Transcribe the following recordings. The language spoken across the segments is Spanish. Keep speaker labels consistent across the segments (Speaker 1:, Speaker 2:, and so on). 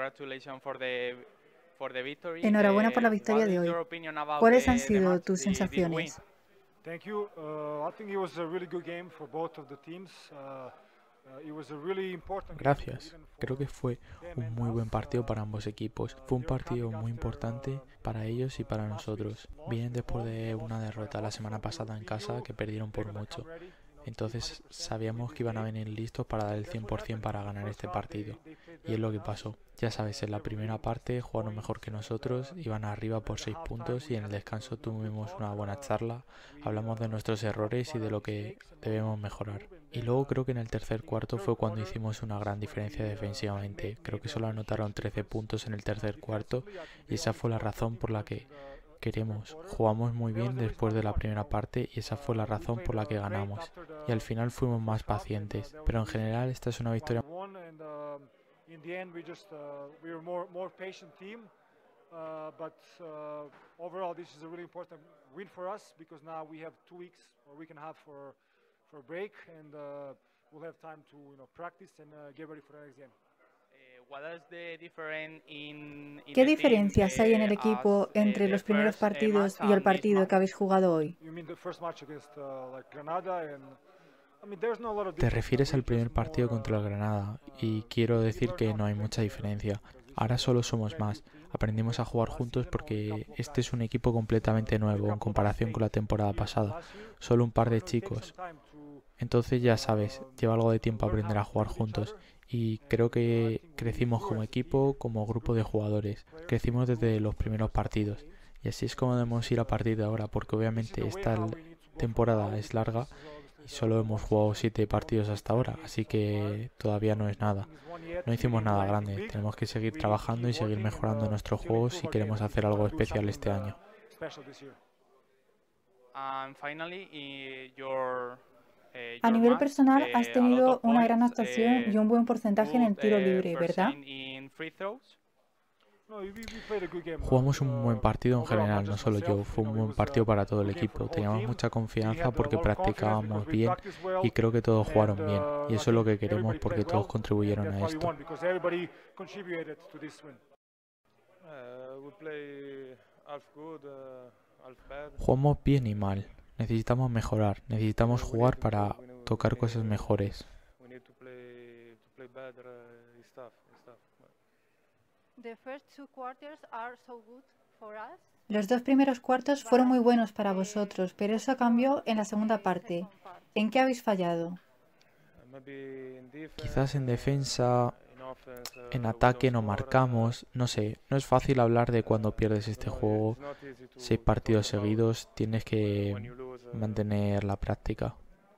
Speaker 1: Enhorabuena por la victoria de hoy. ¿Cuáles han sido tus sensaciones?
Speaker 2: Thank you. I think it was a really good game for both of the teams. It was a really important game,
Speaker 3: Gracias.
Speaker 2: even
Speaker 3: Creo que
Speaker 2: for
Speaker 3: fue
Speaker 2: them
Speaker 3: un
Speaker 2: and
Speaker 3: muy buen
Speaker 2: us.
Speaker 3: partido para ambos equipos. Fue un
Speaker 2: They're
Speaker 3: partido
Speaker 2: coming
Speaker 3: muy
Speaker 2: after
Speaker 3: importante para ellos y para
Speaker 2: last week's
Speaker 3: nosotros.
Speaker 2: loss
Speaker 3: Vienen
Speaker 2: at
Speaker 3: después
Speaker 2: home. They
Speaker 3: de
Speaker 2: lost
Speaker 3: una
Speaker 2: by a
Speaker 3: derrota la
Speaker 2: lot, so
Speaker 3: semana pasada en
Speaker 2: we
Speaker 3: casa
Speaker 2: knew
Speaker 3: que perdieron
Speaker 2: they're
Speaker 3: por
Speaker 2: gonna come
Speaker 3: mucho.
Speaker 2: ready, to give
Speaker 3: Entonces
Speaker 2: 100% to win
Speaker 3: sabíamos
Speaker 2: this
Speaker 3: que iban a
Speaker 2: game.
Speaker 3: venir listos para dar el
Speaker 2: That's what
Speaker 3: 100%
Speaker 2: happened.
Speaker 3: para
Speaker 2: In the
Speaker 3: ganar
Speaker 2: first
Speaker 3: este
Speaker 2: half,
Speaker 3: partido.
Speaker 2: they played
Speaker 3: Y
Speaker 2: better
Speaker 3: es lo
Speaker 2: than
Speaker 3: que
Speaker 2: us.
Speaker 3: pasó. Ya sabes, en la
Speaker 2: They were
Speaker 3: primera
Speaker 2: leading with
Speaker 3: parte
Speaker 2: 6
Speaker 3: jugaron
Speaker 2: points,
Speaker 3: mejor que
Speaker 2: and
Speaker 3: nosotros, iban arriba
Speaker 2: at
Speaker 3: por
Speaker 2: the
Speaker 3: 6
Speaker 2: halftime
Speaker 3: puntos
Speaker 2: we
Speaker 3: y en el
Speaker 2: had a
Speaker 3: descanso
Speaker 2: little bit
Speaker 3: tuvimos
Speaker 2: talk.
Speaker 3: una buena charla.
Speaker 2: We
Speaker 3: Hablamos de nuestros
Speaker 2: talked
Speaker 3: errores y
Speaker 2: about
Speaker 3: de
Speaker 2: our
Speaker 3: lo que
Speaker 2: mistakes and what we
Speaker 3: debemos
Speaker 2: need to
Speaker 3: mejorar.
Speaker 2: improve, and
Speaker 3: Y
Speaker 2: then
Speaker 3: luego creo que en el
Speaker 2: I
Speaker 3: tercer
Speaker 2: think in the
Speaker 3: cuarto
Speaker 2: third
Speaker 3: fue cuando
Speaker 2: quarter
Speaker 3: hicimos una
Speaker 2: this
Speaker 3: gran
Speaker 2: is when
Speaker 3: diferencia
Speaker 2: we
Speaker 3: defensivamente. Creo que
Speaker 2: made
Speaker 3: solo
Speaker 2: a
Speaker 3: anotaron
Speaker 2: huge
Speaker 3: 13
Speaker 2: difference
Speaker 3: puntos en el tercer cuarto
Speaker 2: defensively. I think
Speaker 3: y
Speaker 2: they
Speaker 3: esa
Speaker 2: only
Speaker 3: fue la
Speaker 2: scored
Speaker 3: razón
Speaker 2: 14
Speaker 3: por la
Speaker 2: points in
Speaker 3: que
Speaker 2: the third
Speaker 3: queremos.
Speaker 2: quarter.
Speaker 3: Jugamos muy
Speaker 2: That was
Speaker 3: bien
Speaker 2: the reason
Speaker 3: después
Speaker 2: I
Speaker 3: de la
Speaker 2: won,
Speaker 3: primera parte y esa fue la
Speaker 2: we
Speaker 3: razón
Speaker 2: played
Speaker 3: por la que
Speaker 2: great
Speaker 3: ganamos.
Speaker 2: after
Speaker 3: Y al final
Speaker 2: the
Speaker 3: fuimos más
Speaker 2: first half, and
Speaker 3: pacientes.
Speaker 2: that was
Speaker 3: Pero
Speaker 2: the
Speaker 3: en
Speaker 2: reason
Speaker 3: general esta es una
Speaker 2: why we
Speaker 3: victoria.
Speaker 2: won. And in the end, we just we were more patient team. But overall, this is a really important win for us because now we have 2 weeks or week and a half for break, and we'll have time to practice and get ready for the next game.
Speaker 1: ¿Qué diferencias hay en el equipo entre los primeros partidos y el partido que habéis jugado hoy?
Speaker 2: You mean the first match against like Granada and I mean there's no a lot of
Speaker 3: Te
Speaker 2: difference.
Speaker 3: refieres al
Speaker 2: We're
Speaker 3: primer
Speaker 2: just
Speaker 3: partido
Speaker 2: more
Speaker 3: contra el Granada y quiero
Speaker 2: we
Speaker 3: decir
Speaker 2: learn
Speaker 3: que
Speaker 2: how
Speaker 3: no
Speaker 2: to
Speaker 3: hay
Speaker 2: play
Speaker 3: mucha
Speaker 2: together
Speaker 3: diferencia.
Speaker 2: because this
Speaker 3: Ahora
Speaker 2: is
Speaker 3: solo
Speaker 2: a
Speaker 3: somos
Speaker 2: brand new
Speaker 3: más.
Speaker 2: team.
Speaker 3: Aprendimos a
Speaker 2: Compared to
Speaker 3: jugar
Speaker 2: last
Speaker 3: juntos
Speaker 2: season, only a
Speaker 3: porque
Speaker 2: couple of
Speaker 3: este es
Speaker 2: guys
Speaker 3: un equipo completamente
Speaker 2: only a
Speaker 3: nuevo en
Speaker 2: couple of us
Speaker 3: comparación con la
Speaker 2: stayed
Speaker 3: temporada
Speaker 2: here
Speaker 3: pasada.
Speaker 2: last year.
Speaker 3: Solo un par
Speaker 2: So
Speaker 3: de
Speaker 2: it takes some
Speaker 3: chicos.
Speaker 2: time to
Speaker 3: Entonces ya sabes, lleva algo de tiempo
Speaker 2: learn
Speaker 3: aprender
Speaker 2: how
Speaker 3: a
Speaker 2: to play
Speaker 3: jugar
Speaker 2: with each
Speaker 3: juntos
Speaker 2: other.
Speaker 3: y creo
Speaker 2: And I
Speaker 3: que
Speaker 2: think
Speaker 3: crecimos
Speaker 2: we
Speaker 3: como
Speaker 2: as a team,
Speaker 3: equipo, como
Speaker 2: as a
Speaker 3: grupo
Speaker 2: group
Speaker 3: de
Speaker 2: of
Speaker 3: jugadores.
Speaker 2: players,
Speaker 3: Crecimos desde
Speaker 2: improved
Speaker 3: los
Speaker 2: from the
Speaker 3: primeros
Speaker 2: first couple of
Speaker 3: partidos
Speaker 2: games.
Speaker 3: y así es
Speaker 2: And
Speaker 3: como
Speaker 2: this
Speaker 3: debemos
Speaker 2: is
Speaker 3: ir a partir de ahora porque obviamente
Speaker 2: the way
Speaker 3: esta
Speaker 2: how we need to go from
Speaker 3: temporada
Speaker 2: now
Speaker 3: es
Speaker 2: because
Speaker 3: larga
Speaker 2: this is obviously
Speaker 3: y
Speaker 2: the
Speaker 3: solo hemos
Speaker 2: one
Speaker 3: jugado
Speaker 2: season.
Speaker 3: 7
Speaker 2: We only
Speaker 3: partidos
Speaker 2: played
Speaker 3: hasta
Speaker 2: 7
Speaker 3: ahora,
Speaker 2: games
Speaker 3: así
Speaker 2: so far.
Speaker 3: que todavía no es nada.
Speaker 2: Nothing is won yet.
Speaker 3: No
Speaker 2: We
Speaker 3: hicimos
Speaker 2: didn't do
Speaker 3: nada
Speaker 2: anything
Speaker 3: grande,
Speaker 2: big.
Speaker 3: tenemos que seguir
Speaker 2: We
Speaker 3: trabajando
Speaker 2: keep
Speaker 3: y seguir
Speaker 2: working and
Speaker 3: mejorando nuestro
Speaker 2: still
Speaker 3: juego
Speaker 2: improve
Speaker 3: si
Speaker 2: our game.
Speaker 3: queremos
Speaker 2: We
Speaker 3: hacer
Speaker 2: just
Speaker 3: algo
Speaker 2: want to do
Speaker 3: especial
Speaker 2: something
Speaker 3: este año.
Speaker 2: special this year.
Speaker 1: A nivel personal, has tenido una gran actuación y un buen porcentaje en el tiro libre, ¿verdad?
Speaker 2: No, we played a good game.
Speaker 3: Jugamos un buen partido en
Speaker 2: Overall, not
Speaker 3: general, no
Speaker 2: just
Speaker 3: solo
Speaker 2: myself.
Speaker 3: yo, fue un
Speaker 2: It
Speaker 3: buen
Speaker 2: was
Speaker 3: partido para
Speaker 2: a
Speaker 3: todo el
Speaker 2: good game for
Speaker 3: equipo.
Speaker 2: the whole
Speaker 3: Teníamos
Speaker 2: team.
Speaker 3: mucha
Speaker 2: We
Speaker 3: confianza
Speaker 2: had a
Speaker 3: porque
Speaker 2: lot of confidence because
Speaker 3: practicábamos
Speaker 2: we
Speaker 3: bien
Speaker 2: practiced well,
Speaker 3: y creo que todos
Speaker 2: and
Speaker 3: jugaron bien. Y
Speaker 2: I
Speaker 3: eso es lo
Speaker 2: think
Speaker 3: que queremos
Speaker 2: everybody
Speaker 3: porque
Speaker 2: played
Speaker 3: todos
Speaker 2: well, and
Speaker 3: contribuyeron
Speaker 2: that's
Speaker 3: a
Speaker 2: why we
Speaker 3: esto.
Speaker 2: won because everybody contributed to this win.
Speaker 3: Jugamos bien y mal. Necesitamos mejorar, necesitamos jugar para tocar cosas mejores.
Speaker 4: The first 2 quarters are so good for us.
Speaker 1: Los dos primeros cuartos fueron muy buenos para vosotros, pero eso cambió en la segunda parte. ¿En qué habéis fallado?
Speaker 3: Quizás en defensa, en ataque no marcamos, no sé, no es fácil hablar de cuando pierdes este juego. 6 partidos seguidos, tienes que mantener la práctica.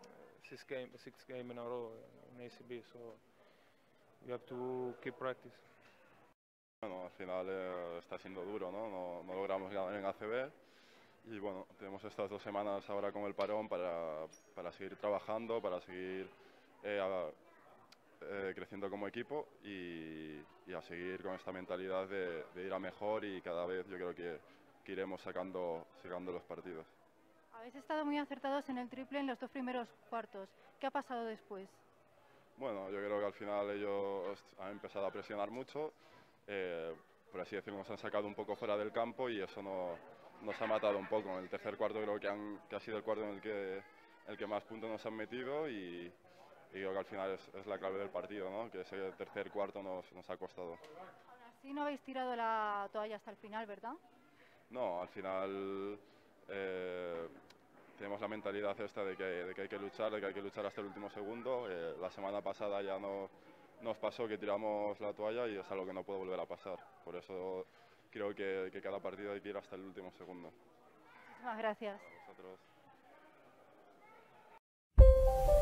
Speaker 5: Bueno, al final está siendo duro, ¿no? No logramos ganar en ACB y bueno, tenemos estas 2 semanas ahora con el parón para seguir trabajando, para seguir creciendo como equipo y a seguir con esta mentalidad de ir a mejor y cada vez yo creo que iremos sacando los partidos.
Speaker 4: Habéis estado muy acertados en el triple en los 2 primeros cuartos. ¿Qué ha pasado después?
Speaker 5: Bueno, yo creo que al final ellos han empezado a presionar mucho, por así decirlo, nos han sacado un poco fuera del campo y eso nos ha matado un poco. En el tercer cuarto creo que ha sido el cuarto en el que más puntos nos han metido y creo que al final es la clave del partido, ¿no? Que ese tercer cuarto nos ha costado.
Speaker 4: Aún así no habéis tirado la toalla hasta el final, ¿verdad?
Speaker 5: No, al final tenemos la mentalidad esta de que hay que luchar hasta el último segundo. La semana pasada ya nos pasó que tiramos la toalla y es algo que no puede volver a pasar. Por eso creo que cada partido hay que ir hasta el último segundo.
Speaker 4: Muchísimas gracias.
Speaker 5: A vosotros.